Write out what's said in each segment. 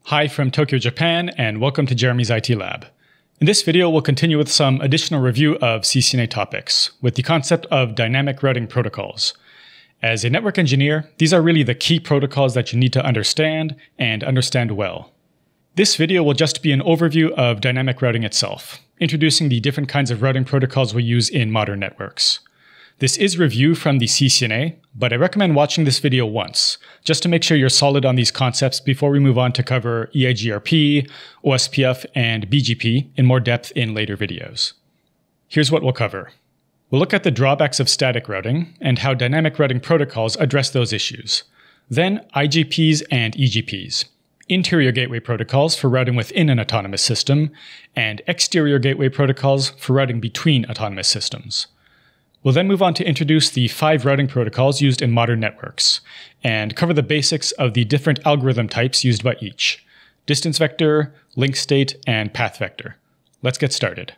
Hi from Tokyo, Japan, and welcome to Jeremy's IT Lab. In this video, we'll continue with some additional review of CCNA topics, with the concept of dynamic routing protocols. As a network engineer, these are really the key protocols that you need to understand and understand well. This video will just be an overview of dynamic routing itself, introducing the different kinds of routing protocols we use in modern networks. This is review from the CCNA, but I recommend watching this video once, just to make sure you're solid on these concepts before we move on to cover EIGRP, OSPF, and BGP in more depth in later videos. Here's what we'll cover. We'll look at the drawbacks of static routing and how dynamic routing protocols address those issues. Then IGPs and EGPs, interior gateway protocols for routing within an autonomous system, and exterior gateway protocols for routing between autonomous systems. We'll then move on to introduce the 5 routing protocols used in modern networks, and cover the basics of the different algorithm types used by each: distance vector, link state, and path vector. Let's get started.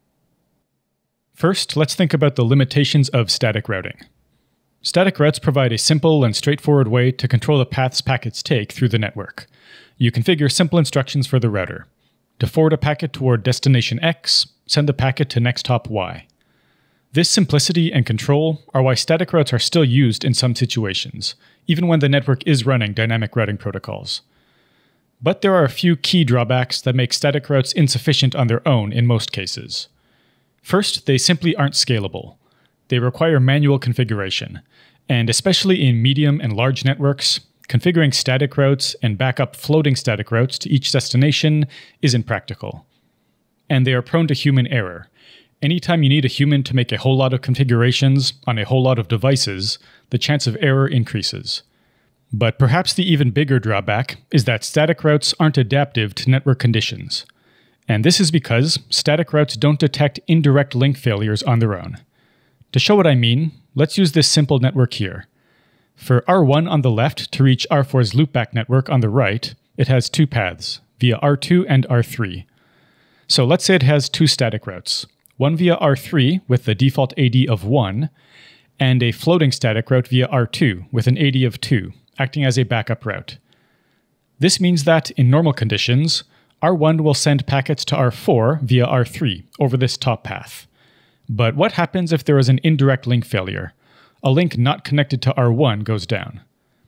First, let's think about the limitations of static routing. Static routes provide a simple and straightforward way to control the paths packets take through the network. You configure simple instructions for the router. To forward a packet toward destination X, send the packet to next hop Y. This simplicity and control are why static routes are still used in some situations, even when the network is running dynamic routing protocols. But there are a few key drawbacks that make static routes insufficient on their own in most cases. First, they simply aren't scalable. They require manual configuration, and especially in medium and large networks, configuring static routes and backup floating static routes to each destination is impractical. And they are prone to human error. Anytime you need a human to make a whole lot of configurations on a whole lot of devices, the chance of error increases. But perhaps the even bigger drawback is that static routes aren't adaptive to network conditions. And this is because static routes don't detect indirect link failures on their own. To show what I mean, let's use this simple network here. For R1 on the left to reach R4's loopback network on the right, it has 2 paths, via R2 and R3. So let's say it has 2 static routes. One via R3 with the default AD of 1, and a floating static route via R2 with an AD of 2, acting as a backup route. This means that, in normal conditions, R1 will send packets to R4 via R3 over this top path. But what happens if there is an indirect link failure? A link not connected to R1 goes down.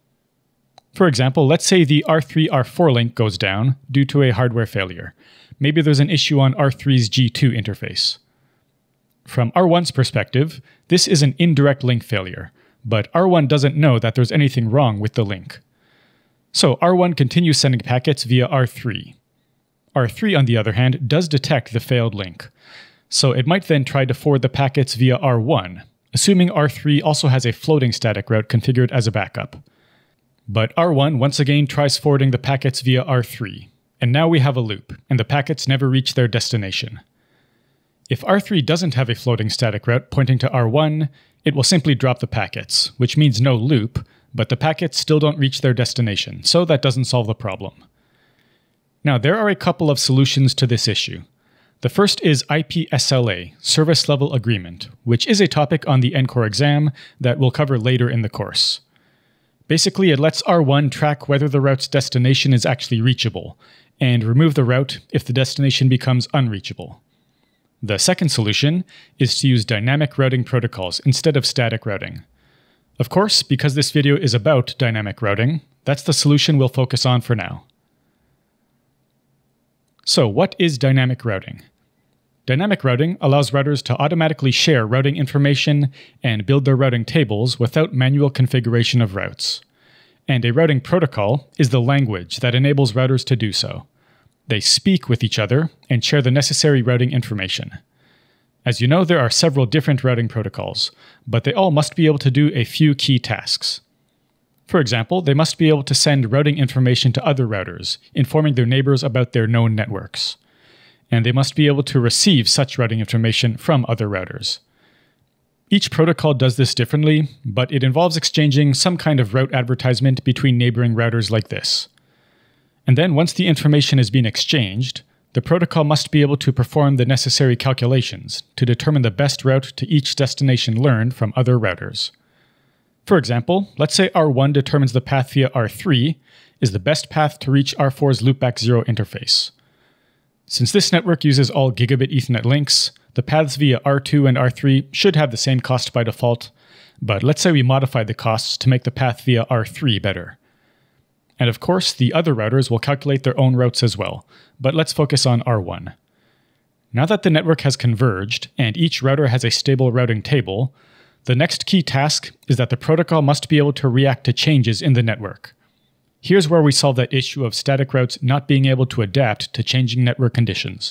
For example, let's say the R3-R4 link goes down due to a hardware failure. Maybe there's an issue on R3's G2 interface. From R1's perspective, this is an indirect link failure, but R1 doesn't know that there's anything wrong with the link. So R1 continues sending packets via R3. R3, on the other hand, does detect the failed link, so it might then try to forward the packets via R1, assuming R3 also has a floating static route configured as a backup. But R1 once again tries forwarding the packets via R3, and now we have a loop, and the packets never reach their destination. If R3 doesn't have a floating static route pointing to R1, it will simply drop the packets, which means no loop, but the packets still don't reach their destination, so that doesn't solve the problem. Now, there are a couple of solutions to this issue. The first is IP-SLA, Service Level Agreement, which is a topic on the NCORE exam that we'll cover later in the course. Basically, it lets R1 track whether the route's destination is actually reachable, and remove the route if the destination becomes unreachable. The second solution is to use dynamic routing protocols instead of static routing. Of course, because this video is about dynamic routing, that's the solution we'll focus on for now. So, what is dynamic routing? Dynamic routing allows routers to automatically share routing information and build their routing tables without manual configuration of routes. And a routing protocol is the language that enables routers to do so. They speak with each other and share the necessary routing information. As you know, there are several different routing protocols, but they all must be able to do a few key tasks. For example, they must be able to send routing information to other routers, informing their neighbors about their known networks. And they must be able to receive such routing information from other routers. Each protocol does this differently, but it involves exchanging some kind of route advertisement between neighboring routers like this. And then once the information has been exchanged, the protocol must be able to perform the necessary calculations to determine the best route to each destination learned from other routers. For example, let's say R1 determines the path via R3 is the best path to reach R4's loopback 0 interface. Since this network uses all gigabit Ethernet links, the paths via R2 and R3 should have the same cost by default, but let's say we modify the costs to make the path via R3 better. And of course, the other routers will calculate their own routes as well, but let's focus on R1. Now that the network has converged and each router has a stable routing table, the next key task is that the protocol must be able to react to changes in the network. Here's where we solve that issue of static routes not being able to adapt to changing network conditions.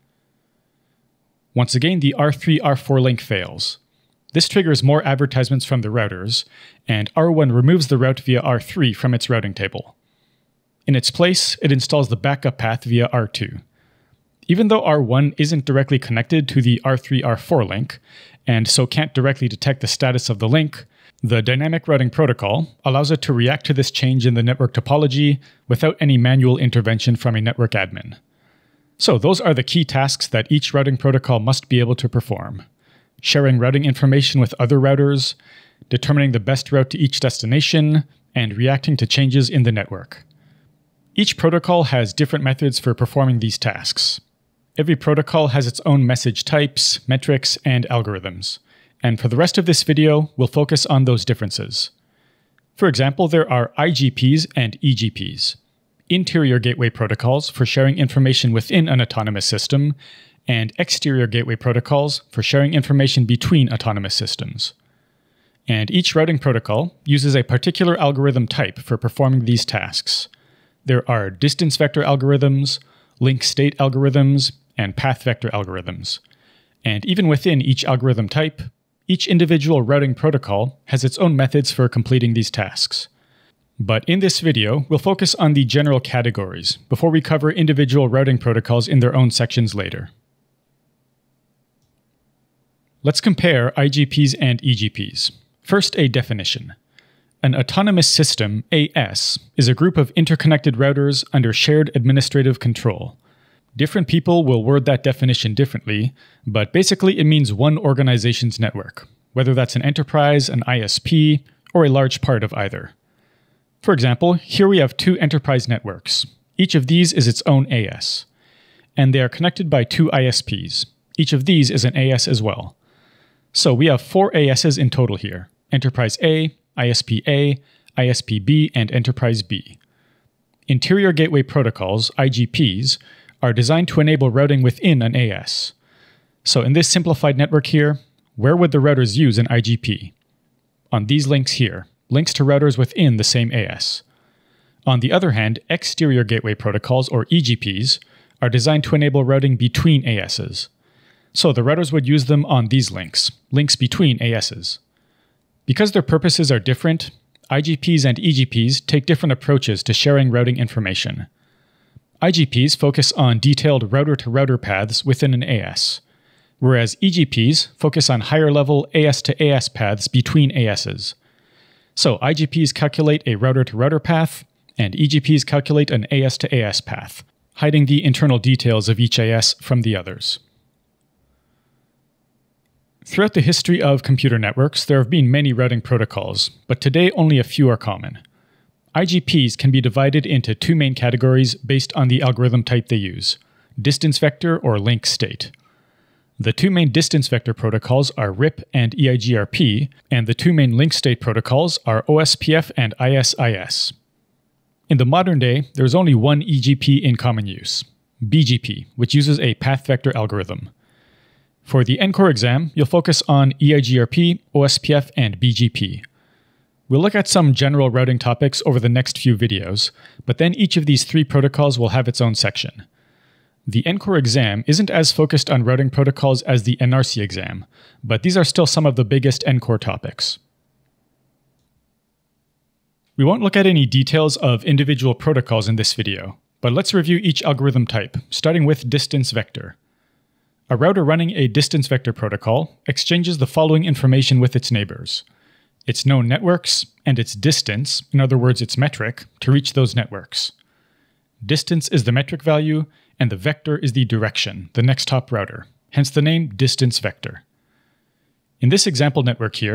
Once again, the R3-R4 link fails. This triggers more advertisements from the routers, and R1 removes the route via R3 from its routing table. In its place, it installs the backup path via R2. Even though R1 isn't directly connected to the R3-R4 link, and so can't directly detect the status of the link, the dynamic routing protocol allows it to react to this change in the network topology without any manual intervention from a network admin. So those are the key tasks that each routing protocol must be able to perform: sharing routing information with other routers, determining the best route to each destination, and reacting to changes in the network. Each protocol has different methods for performing these tasks. Every protocol has its own message types, metrics, and algorithms. And for the rest of this video, we'll focus on those differences. For example, there are IGPs and EGPs, interior gateway protocols for sharing information within an autonomous system, and exterior gateway protocols for sharing information between autonomous systems. And each routing protocol uses a particular algorithm type for performing these tasks. There are distance vector algorithms, link state algorithms, and path vector algorithms. And even within each algorithm type, each individual routing protocol has its own methods for completing these tasks. But in this video, we'll focus on the general categories before we cover individual routing protocols in their own sections later. Let's compare IGPs and EGPs. First, a definition. An autonomous system, AS, is a group of interconnected routers under shared administrative control. Different people will word that definition differently, but basically it means one organization's network, whether that's an enterprise, an ISP, or a large part of either. For example, here we have two enterprise networks. Each of these is its own AS, and they are connected by two ISPs. Each of these is an AS as well. So we have 4 ASs in total here: Enterprise A, ISP A, ISP B, and Enterprise B. Interior Gateway Protocols, IGPs, are designed to enable routing within an AS. So in this simplified network here, where would the routers use an IGP? On these links here, links to routers within the same AS. On the other hand, exterior gateway protocols, or EGPs, are designed to enable routing between ASs. So the routers would use them on these links, links between ASs. Because their purposes are different, IGPs and EGPs take different approaches to sharing routing information. IGPs focus on detailed router-to-router paths within an AS, whereas EGPs focus on higher-level AS-to-AS paths between ASs. So IGPs calculate a router-to-router path, and EGPs calculate an AS-to-AS path, hiding the internal details of each AS from the others. Throughout the history of computer networks, there have been many routing protocols, but today only a few are common. IGPs can be divided into two main categories based on the algorithm type they use: distance vector or link state. The two main distance vector protocols are RIP and EIGRP, and the two main link state protocols are OSPF and ISIS. In the modern day, there is only one EGP in common use, BGP, which uses a path vector algorithm. For the NCORE exam, you'll focus on EIGRP, OSPF, and BGP. We'll look at some general routing topics over the next few videos, but then each of these three protocols will have its own section. The NCORE exam isn't as focused on routing protocols as the NRC exam, but these are still some of the biggest NCORE topics. We won't look at any details of individual protocols in this video, but let's review each algorithm type, starting with distance vector. A router running a distance vector protocol exchanges the following information with its neighbors: its known networks, and its distance, in other words its metric, to reach those networks. Distance is the metric value, and the vector is the direction, the next hop router, hence the name distance vector. In this example network here,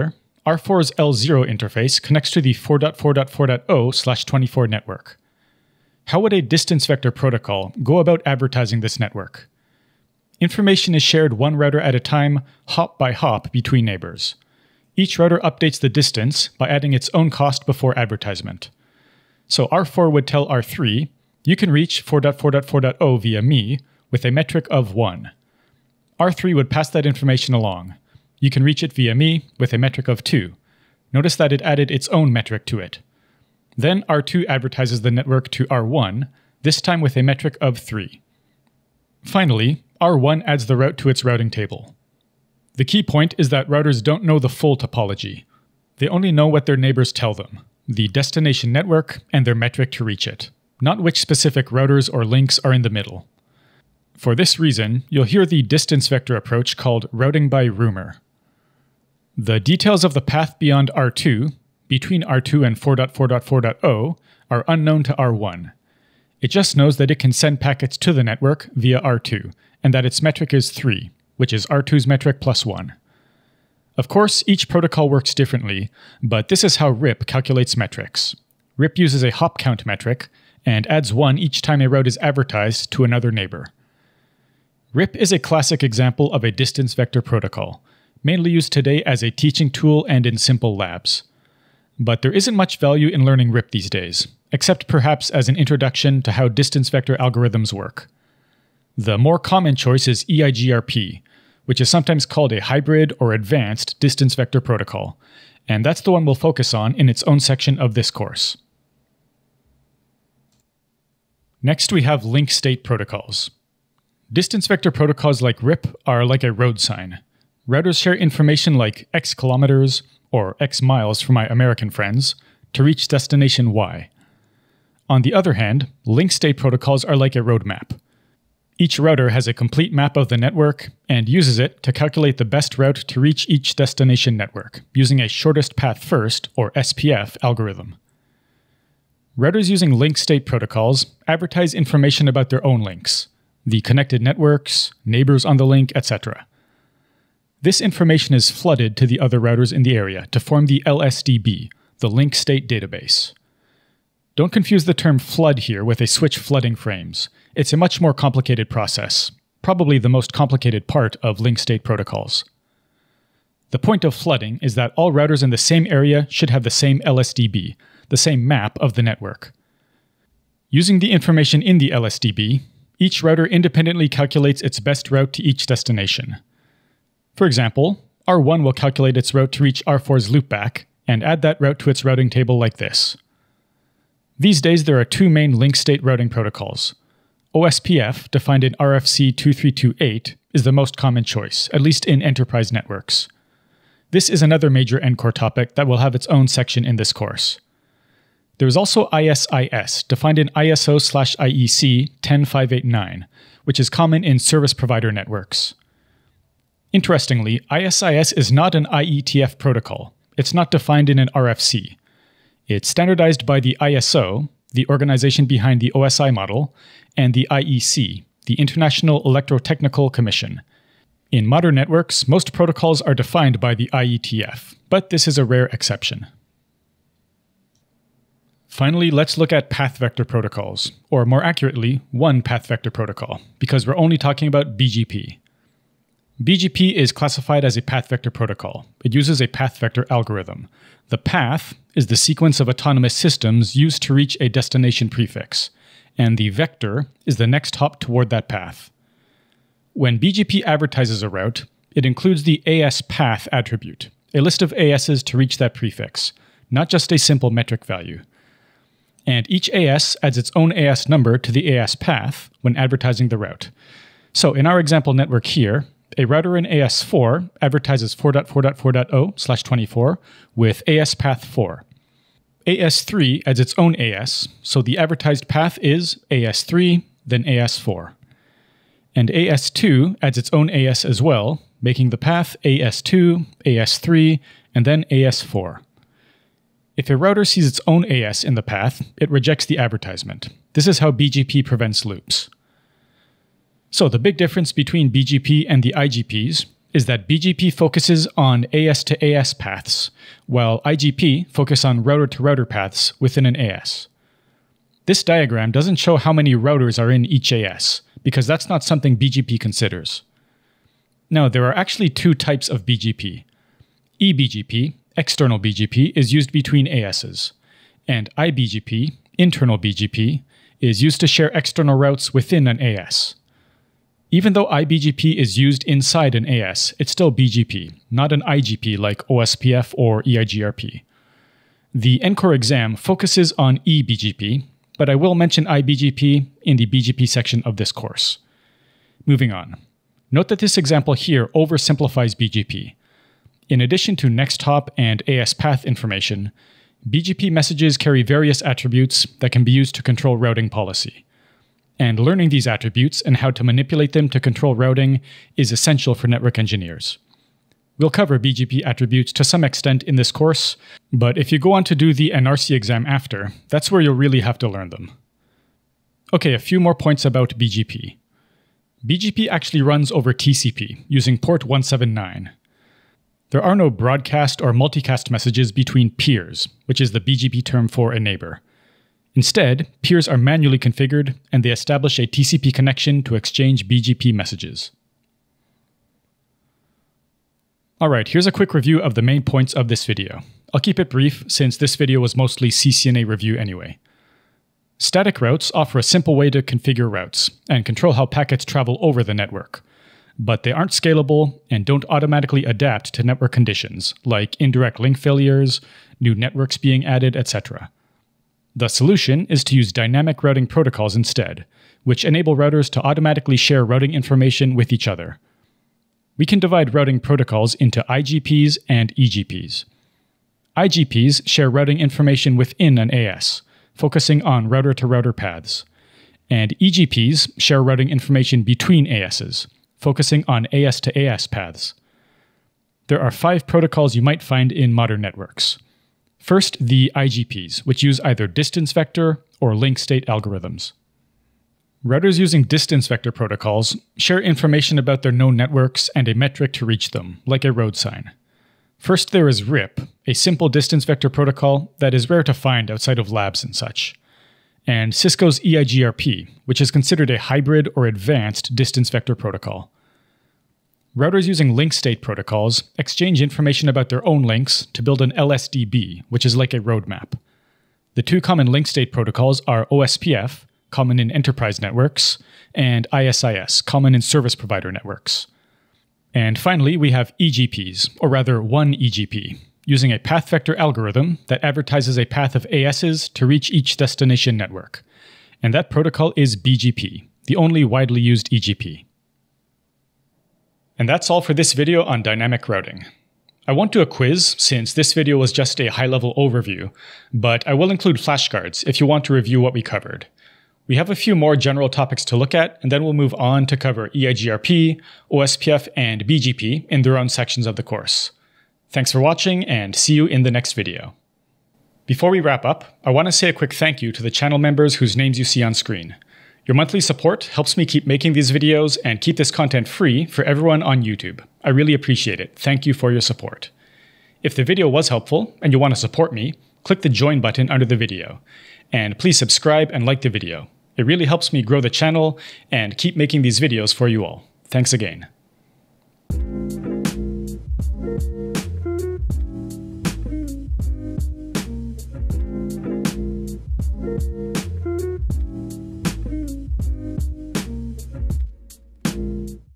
R4's L0 interface connects to the 4.4.4.0/24 network. How would a distance vector protocol go about advertising this network? Information is shared one router at a time, hop by hop, between neighbors. Each router updates the distance by adding its own cost before advertisement. So R4 would tell R3, you can reach 4.4.4.0 via me with a metric of 1. R3 would pass that information along. You can reach it via me with a metric of 2. Notice that it added its own metric to it. Then R2 advertises the network to R1, this time with a metric of 3. Finally, R1 adds the route to its routing table. The key point is that routers don't know the full topology. They only know what their neighbors tell them, the destination network and their metric to reach it, not which specific routers or links are in the middle. For this reason, you'll hear the distance vector approach called routing by rumor. The details of the path beyond R2, between R2 and 4.4.4.0, are unknown to R1. It just knows that it can send packets to the network via R2, and that its metric is 3, which is R2's metric plus 1. Of course, each protocol works differently, but this is how RIP calculates metrics. RIP uses a hop count metric, and adds 1 each time a route is advertised to another neighbor. RIP is a classic example of a distance vector protocol, mainly used today as a teaching tool and in simple labs. But there isn't much value in learning RIP these days, except perhaps as an introduction to how distance vector algorithms work. The more common choice is EIGRP, which is sometimes called a hybrid or advanced distance vector protocol, and that's the one we'll focus on in its own section of this course. Next, we have link state protocols. Distance vector protocols like RIP are like a road sign. Routers share information like X kilometers, or X miles for my American friends, to reach destination Y. On the other hand, link state protocols are like a roadmap. Each router has a complete map of the network and uses it to calculate the best route to reach each destination network, using a shortest path first, or SPF, algorithm. Routers using link state protocols advertise information about their own links, the connected networks, neighbors on the link, etc. This information is flooded to the other routers in the area to form the LSDB, the link state database. Don't confuse the term flood here with a switch flooding frames. It's a much more complicated process, probably the most complicated part of link state protocols. The point of flooding is that all routers in the same area should have the same LSDB, the same map of the network. Using the information in the LSDB, each router independently calculates its best route to each destination. For example, R1 will calculate its route to reach R4's loopback and add that route to its routing table like this. These days there are two main link state routing protocols. OSPF, defined in RFC 2328, is the most common choice, at least in enterprise networks. This is another major NCore topic that will have its own section in this course. There is also ISIS, defined in ISO/IEC 10589, which is common in service provider networks. Interestingly, ISIS is not an IETF protocol. It's not defined in an RFC. It's standardized by the ISO, the organization behind the OSI model, and the IEC, the International Electrotechnical Commission. In modern networks, most protocols are defined by the IETF, but this is a rare exception. Finally, let's look at path vector protocols, or more accurately, one path vector protocol, because we're only talking about BGP. BGP is classified as a path vector protocol. It uses a path vector algorithm. The path is the sequence of autonomous systems used to reach a destination prefix, and the vector is the next hop toward that path. When BGP advertises a route, it includes the AS path attribute, a list of ASs to reach that prefix, not just a simple metric value. And each AS adds its own AS number to the AS path when advertising the route. So in our example network here, a router in AS4 advertises 4.4.4.0/24 with AS path 4. AS3 adds its own AS, so the advertised path is AS3, then AS4. And AS2 adds its own AS as well, making the path AS2, AS3, and then AS4. If a router sees its own AS in the path, it rejects the advertisement. This is how BGP prevents loops. So the big difference between BGP and the IGPs is that BGP focuses on AS to AS paths, while IGP focus on router to router paths within an AS. This diagram doesn't show how many routers are in each AS, because that's not something BGP considers. Now, there are actually two types of BGP. eBGP, external BGP, is used between ASs, and iBGP, internal BGP, is used to share external routes within an AS. Even though iBGP is used inside an AS, it's still BGP, not an IGP like OSPF or EIGRP. The NCORE exam focuses on eBGP, but I will mention iBGP in the BGP section of this course. Moving on. Note that this example here oversimplifies BGP. In addition to next hop and AS path information, BGP messages carry various attributes that can be used to control routing policy. And learning these attributes and how to manipulate them to control routing is essential for network engineers. We'll cover BGP attributes to some extent in this course, but if you go on to do the NRC exam after, that's where you'll really have to learn them. Okay, a few more points about BGP. BGP actually runs over TCP, using port 179. There are no broadcast or multicast messages between peers, which is the BGP term for a neighbor. Instead, peers are manually configured, and they establish a TCP connection to exchange BGP messages. Alright, here's a quick review of the main points of this video. I'll keep it brief, since this video was mostly CCNA review anyway. Static routes offer a simple way to configure routes, and control how packets travel over the network. But they aren't scalable, and don't automatically adapt to network conditions, like indirect link failures, new networks being added, etc. The solution is to use dynamic routing protocols instead, which enable routers to automatically share routing information with each other. We can divide routing protocols into IGPs and EGPs. IGPs share routing information within an AS, focusing on router-to-router paths, and EGPs share routing information between ASs, focusing on AS to AS paths. There are 5 protocols you might find in modern networks. First, the IGPs, which use either distance vector or link state algorithms. Routers using distance vector protocols share information about their known networks and a metric to reach them, like a road sign. First, there is RIP, a simple distance vector protocol that is rare to find outside of labs and such. And Cisco's EIGRP, which is considered a hybrid or advanced distance vector protocol. Routers using link state protocols exchange information about their own links to build an LSDB, which is like a roadmap. The two common link state protocols are OSPF, common in enterprise networks, and ISIS, common in service provider networks. And finally, we have EGPs, or rather one EGP, using a path vector algorithm that advertises a path of ASs to reach each destination network. And that protocol is BGP, the only widely used EGP. And that's all for this video on dynamic routing. I won't do a quiz, since this video was just a high-level overview, but I will include flashcards if you want to review what we covered. We have a few more general topics to look at, and then we'll move on to cover EIGRP, OSPF, and BGP in their own sections of the course. Thanks for watching, and see you in the next video. Before we wrap up, I want to say a quick thank you to the channel members whose names you see on screen. Your monthly support helps me keep making these videos and keep this content free for everyone on YouTube. I really appreciate it. Thank you for your support. If the video was helpful and you want to support me, click the join button under the video. And please subscribe and like the video. It really helps me grow the channel and keep making these videos for you all. Thanks again.